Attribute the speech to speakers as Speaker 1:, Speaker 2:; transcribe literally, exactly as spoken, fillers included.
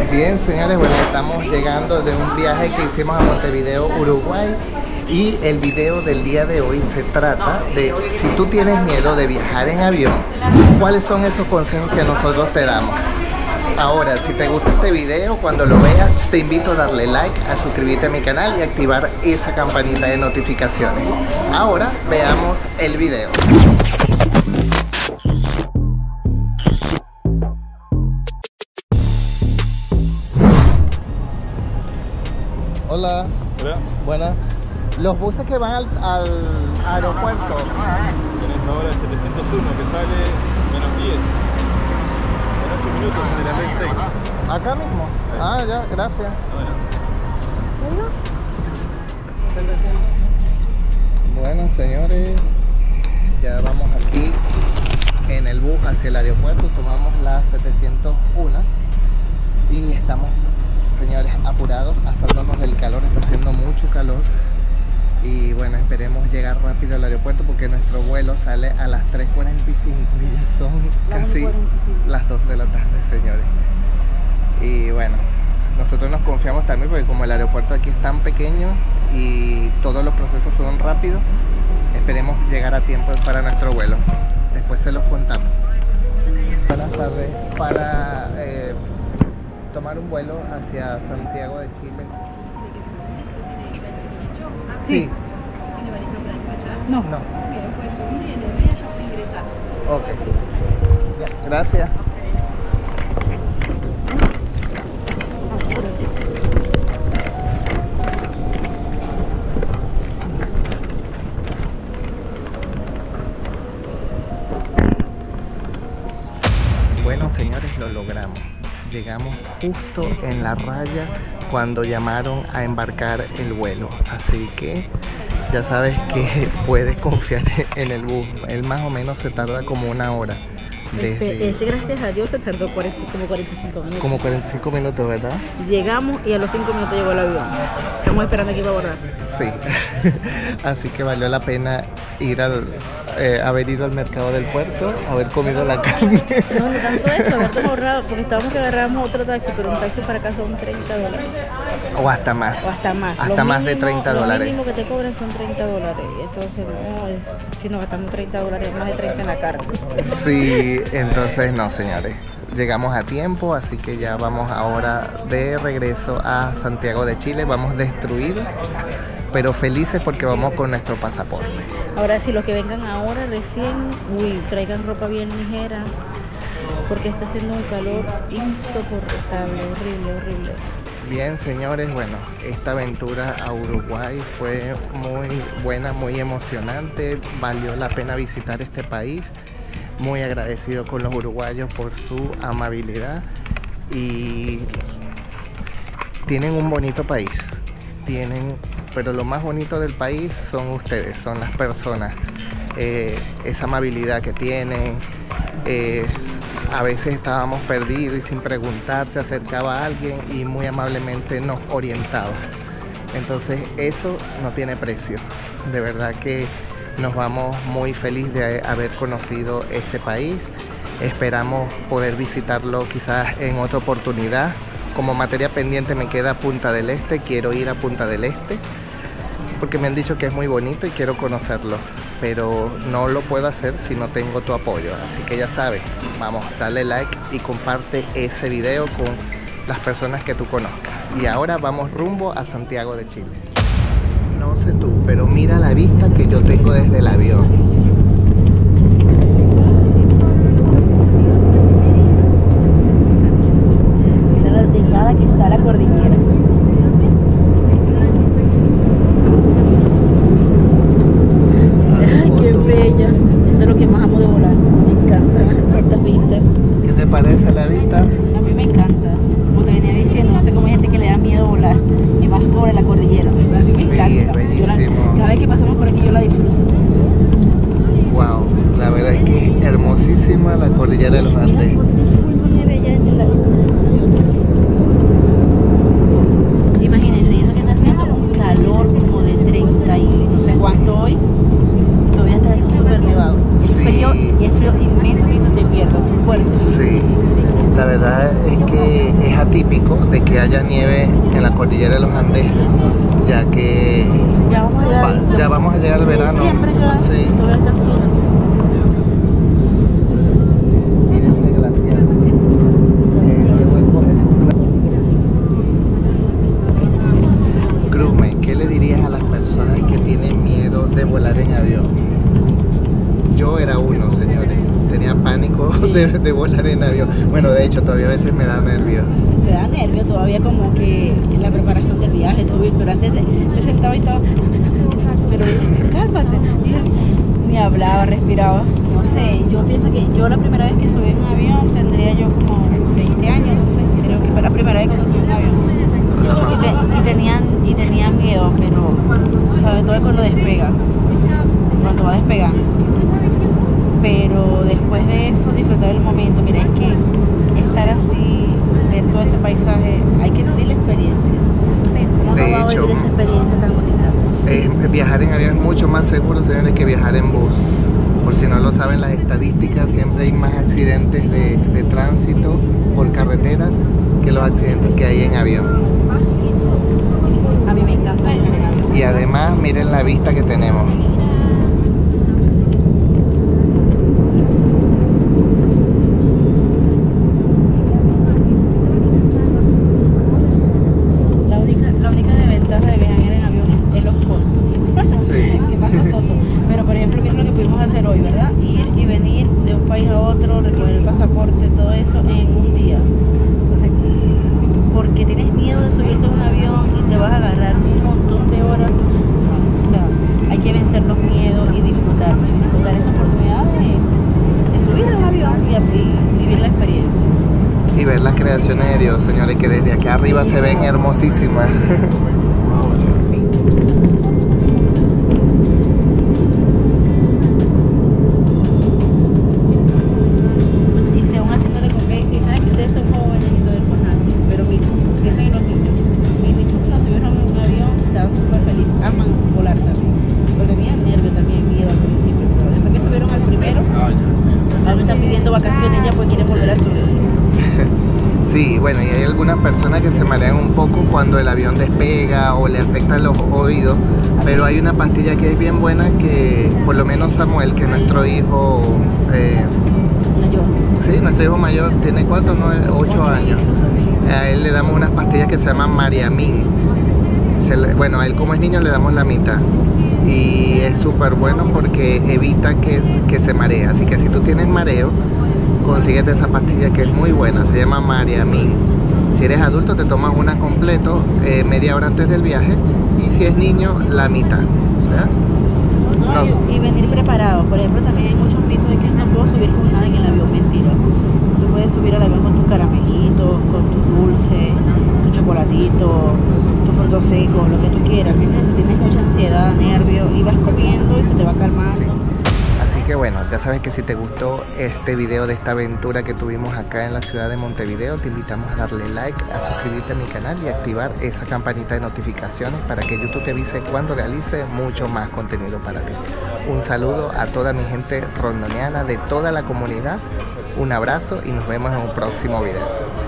Speaker 1: Bien, señores, bueno, estamos llegando de un viaje que hicimos a Montevideo, Uruguay. Y el video del día de hoy se trata de si tú tienes miedo de viajar en avión, ¿cuáles son esos consejos que nosotros te damos? Ahora, si te gusta este video, cuando lo veas, te invito a darle like, a suscribirte a mi canal y activar esa campanita de notificaciones. Ahora, veamos el video. Hola.
Speaker 2: Hola.
Speaker 1: Buenas. Los buses que van al, al aeropuerto.
Speaker 2: Tenés ahora el setecientos uno que sale menos diez. En ocho minutos en el avión seis.
Speaker 1: ¿Acá mismo? Sí. Ah, ya, gracias.
Speaker 2: Bueno.
Speaker 1: Bueno, señores, ya vamos aquí en el bus hacia el aeropuerto. Tomamos la setecientos uno y estamos, señores, apurados, asándonos del calor. Está haciendo mucho calor. Y bueno, esperemos llegar rápido al aeropuerto porque nuestro vuelo sale a las tres cuarenta y cinco y ya son casi las dos de la tarde, señores. Y bueno, nosotros nos confiamos también porque como el aeropuerto aquí es tan pequeño y todos los procesos son rápidos, esperemos llegar a tiempo para nuestro vuelo. Después se los contamos. Buenas tardes. Para eh, tomar un vuelo hacia Santiago de Chile. Sí.
Speaker 3: ¿Tiene valija para despachar?
Speaker 1: No. No.
Speaker 3: Bien, puede subir y en el medio ya puede ingresar.
Speaker 1: Ok. Gracias. Bueno, señores, lo logramos. Llegamos justo en la raya cuando llamaron a embarcar el vuelo, así que ya sabes que puedes confiar en el bus. Él más o menos se tarda como una hora.
Speaker 3: Desde... Este, gracias a Dios se tardó cuarenta, como cuarenta y cinco minutos.
Speaker 1: Como cuarenta y cinco minutos, ¿verdad?
Speaker 3: Llegamos y a los cinco minutos llegó el avión. Estamos esperando aquí para abordar.
Speaker 1: Sí, así que valió la pena ir al, eh, haber ido al mercado del puerto, haber comido la carne.
Speaker 3: No, no tanto eso, haber ahorrado, porque estábamos que agarramos otro taxi, pero un taxi para acá son treinta dólares.
Speaker 1: O hasta más.
Speaker 3: O hasta más.
Speaker 1: Hasta más de treinta dólares.
Speaker 3: Lo mínimo que te cobran son treinta dólares. Entonces, no, es, si nos gastamos treinta dólares, más de treinta en la carne.
Speaker 1: Sí, entonces no, señores. Llegamos a tiempo, así que ya vamos ahora de regreso a Santiago de Chile. Vamos destruidos, pero felices porque vamos con nuestro pasaporte.
Speaker 3: Ahora sí, los que vengan ahora recién, uy, traigan ropa bien ligera, porque está haciendo un calor insoportable, horrible, horrible.
Speaker 1: Bien, señores, bueno, esta aventura a Uruguay fue muy buena, muy emocionante. Valió la pena visitar este país. Muy agradecido con los uruguayos por su amabilidad y tienen un bonito país. Tienen, pero lo más bonito del país son ustedes, son las personas. Eh, esa amabilidad que tienen. Eh, a veces estábamos perdidos y sin preguntar se acercaba a alguien y muy amablemente nos orientaba. Entonces eso no tiene precio. De verdad que nos vamos muy felices de haber conocido este país. Esperamos poder visitarlo quizás en otra oportunidad. Como materia pendiente me queda Punta del Este. Quiero ir a Punta del Este porque me han dicho que es muy bonito y quiero conocerlo. Pero no lo puedo hacer si no tengo tu apoyo. Así que ya sabes, vamos, dale like y comparte ese video con las personas que tú conozcas. Y ahora vamos rumbo a Santiago de Chile. No sé tú, pero mira la vista que yo tengo desde el avión.
Speaker 3: Mira la delgada que está la cordillera. Ay, qué bella. Esto es lo que más amo de volar. Me encanta esta vista.
Speaker 1: ¿Qué te parece la vista?
Speaker 3: A mí me encanta. Como te venía diciendo, no sé cómo hay gente que le da miedo volar. Y más sobre la cordillera. A mí me
Speaker 1: Sí,
Speaker 3: encanta.
Speaker 1: es bellísimo.
Speaker 3: La, cada vez que pasamos por aquí yo la disfruto.
Speaker 1: Wow, la verdad es que es hermosísima la cordillera de los Andes.
Speaker 3: Imagínense, y eso que está haciendo un calor como de treinta y no sé cuánto hoy. Todavía está eso súper nevado. El
Speaker 1: Sí.
Speaker 3: frío, y el frío inmenso que hizo este invierno, fuerte.
Speaker 1: Sí, la verdad es que es a típico de que haya nieve en la cordillera de los Andes, ya que
Speaker 3: Ya vamos a llegar,
Speaker 1: va- ya vamos a llegar al verano.
Speaker 3: Siempre yo
Speaker 1: Sí.
Speaker 3: todo está fino.
Speaker 1: Mira ese glaciar. Eh, le voy a coger su pla- Grume, ¿qué le dirías a las personas que tienen miedo de volar en avión? Yo era uno, señores. Tenía pánico de, de volar en avión. Bueno, de hecho, todavía a veces me da nervios.
Speaker 3: Te da nervio todavía como que la preparación del viaje, subir, pero antes de, me sentaba y estaba, pero cálmate, y ni hablaba, respiraba, no sé, yo pienso que yo la primera vez que subí en un avión tendría yo como veinte años, no sé, creo que fue la primera vez que subí en un avión, y, te- y tenían, y tenía miedo, pero, sobre todo cuando despega, cuando va despegando, pero después de eso disfrutar el momento, mira, es que estar así, ver todo ese paisaje, hay que vivir la experiencia. ¿Cómo
Speaker 1: De
Speaker 3: no va a
Speaker 1: hecho,
Speaker 3: vivir esa experiencia tan bonita?
Speaker 1: Eh, viajar en avión es mucho más seguro, señores, que viajar en bus. Por si no lo saben, las estadísticas, siempre hay más accidentes de, de tránsito por carretera que los accidentes que hay en avión.
Speaker 3: A mí me encanta viajar en avión.
Speaker 1: Y además, miren la vista que tenemos.
Speaker 3: La única, la única desventaja de viajar en avión es los costos.
Speaker 1: Sí.
Speaker 3: Que es más costoso. Pero por ejemplo, mira lo que pudimos hacer hoy, ¿verdad? Ir y venir de un país a otro, recoger el pasaporte, todo eso en un día. Entonces, porque tienes miedo de subirte a un avión y te vas a agarrar un montón de horas. No, o sea, hay que vencer los miedos y disfrutar, disfrutar esta oportunidad de, de subir a un avión y, y vivir la experiencia.
Speaker 1: Y ver las creaciones de Dios, señores, que desde acá arriba se ven hermosísimas.
Speaker 3: Y si aún así no le convence, y saben que ustedes son jóvenes y todo eso es así, pero miren, piensen en los niños. Mis niños cuando subieron en un avión estaban súper felices, aman volar también. Pero tenían nervios también, miedo al principio, pero después que subieron al primero, ahora me están pidiendo vacaciones ya pues quieren volver a subir.
Speaker 1: Sí, bueno, y hay algunas personas que se marean un poco cuando el avión despega o le afectan los oídos, pero hay una pastilla que es bien buena que por lo menos Samuel, que es nuestro hijo, eh,
Speaker 3: No, yo.
Speaker 1: sí, nuestro hijo mayor, tiene cuatro, nueve, ocho años, a él le damos unas pastillas que se llaman Mariamin. Se le- bueno, a él como es niño le damos la mitad y es súper bueno porque evita que, que se maree, así que si tú tienes mareo, consíguete esa pastilla que es muy buena, se llama Mariamin. Si eres adulto te tomas una completo eh, media hora antes del viaje y si es niño la mitad, ¿verdad?
Speaker 3: No,
Speaker 1: No.
Speaker 3: Y, y venir preparado. Por ejemplo, también hay muchos mitos de que no puedo subir con nada en el avión. Mentira. Tú puedes subir al avión con tus caramelitos, con tus dulces, tu chocolatito, tus frutos secos, lo que tú quieras. ¿Entiendes? Si tienes mucha ansiedad, nervio, y vas comiendo y se te va calmando.
Speaker 1: Así que bueno, ya sabes que si te gustó este video de esta aventura que tuvimos acá en la ciudad de Montevideo, te invitamos a darle like, a suscribirte a mi canal y activar esa campanita de notificaciones para que YouTube te avise cuando realice mucho más contenido para ti. Un saludo a toda mi gente rondoniana de toda la comunidad, un abrazo y nos vemos en un próximo video.